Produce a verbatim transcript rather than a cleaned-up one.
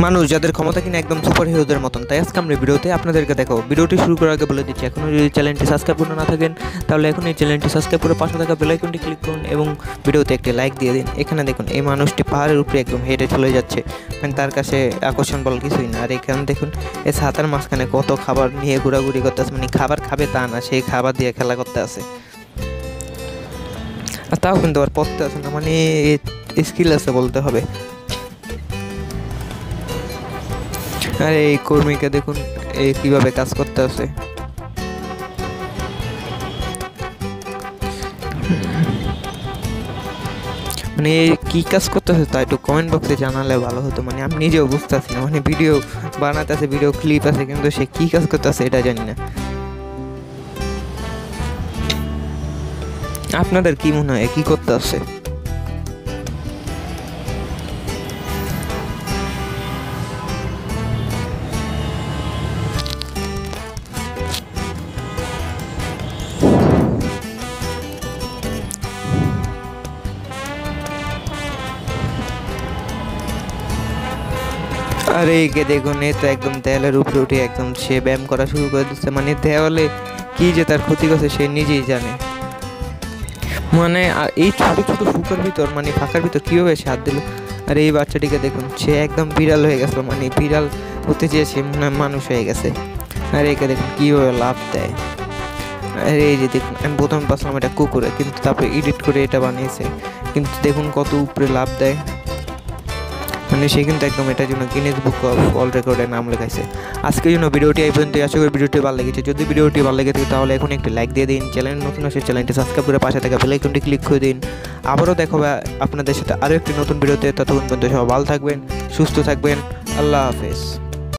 মানুষ যাদের ক্ষমতা কিনা একদম সুপার হিরোদের মতন। তাই আজকে আমরা ভিডিওতে আপনাদেরকে দেখাবো। ভিডিওটি শুরু করার আগে বলে দিচ্ছি, এখনও যদি চ্যানেলটি সাবস্ক্রাইব করে না থাকেন তাহলে এখন এই চ্যানেলটি সাবস্ক্রাইব করে পাশে থাকা বেল আইকনটি ক্লিক করুন এবং ভিডিওতে একটি লাইক দিয়ে দিন। এখানে দেখুন এই মানুষটি পাহাড়ের উপরে একদম হেঁটে চলে যাচ্ছে, মানে তার কাছে আকর্ষণ বল কিছুই না। আর এখানে দেখুন এই ছাতার মাঝখানে কত খাবার নিয়ে ঘোরাঘুরি করতে আছে, মানে খাবার খাবে তা না, সেই খাবার দিয়ে খেলা করতে আছে। আর তাও কিন্তু আর পড়তে আছে না, মানে স্কিল আছে বলতে হবে। আর এই কর্মীকে দেখুন এই কিভাবে কাজ করতে আছে। মানে কি কাজ করতেছে তা একটু কমেন্ট বক্সে জানালে ভালো হতো, মানে আমি নিজেও বুঝতে পারছি না। মানে ভিডিও বানাতে আছে, ভিডিও ক্লিপ আছে, কিন্তু সে কি কাজ করতেছে এটা জানি না। আপনাদের কি মনে হয় কি করতে আছে? আরে একে দেখুন, এ তো একদম দেয়ালের উপরে উঠে একদম সে ব্যায়াম করা শুরু করে দিচ্ছে। মানে দেওয়ালে কি যে তার ক্ষতি করছে সে নিজেই জানে। মানে এই ছোট ছোট ফুকার ভিতর, মানে ফাঁকার ভিতর কীভাবে সে হাত দিল। আর এই বাচ্চাটিকে দেখুন, সে একদম বিড়াল হয়ে গেছে, মানে বিড়াল হতে চেয়ে সে মনে হয় মানুষ হয়ে গেছে। আর একে দেখুন কীভাবে লাভ দেয়। আর এই যে দেখুন, আমি প্রথমে পাচ্ছিলাম এটা কুকুরে, কিন্তু তারপরে এডিট করে এটা বানিয়েছে। কিন্তু দেখুন কত উপরে লাভ দেয়, মানে সে কিন্তু একদম এটার জন্য গিনেস বুক অফ ওয়ার্ল্ড রেকর্ডে নাম লেখাইছে। আজকের জন্য ভিডিওটি এই পর্যন্ত। আশা করি ভিডিওটি ভালো লেগেছে। যদি ভিডিওটি ভালো লেগে থাকে তাহলে এখন একটি লাইক দিয়ে দিন। চ্যানেল নতুন আসে চ্যানেলটি সাবস্ক্রাইব করে পাশে থাকা বেল আইকনটি ক্লিক করে দিন। আবারও দেখা হবে আপনাদের সাথে আরও একটি নতুন ভিডিওতে। ততক্ষণ পর্যন্ত সবাই ভালো থাকবেন, সুস্থ থাকবেন। আল্লাহ হাফেজ।